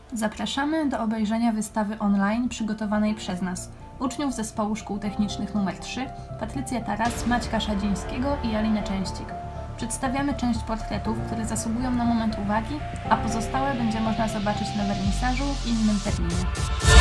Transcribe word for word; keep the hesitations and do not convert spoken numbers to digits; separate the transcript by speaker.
Speaker 1: Zapraszamy do obejrzenia wystawy online przygotowanej przez nas, uczniów Zespołu Szkół Technicznych numer trzy, Patrycję Taras, Maćka Szadzińskiego i Alinę Częścik. Przedstawiamy część portretów, które zasługują na moment uwagi, a pozostałe będzie można zobaczyć na wernisażu w innym terminie.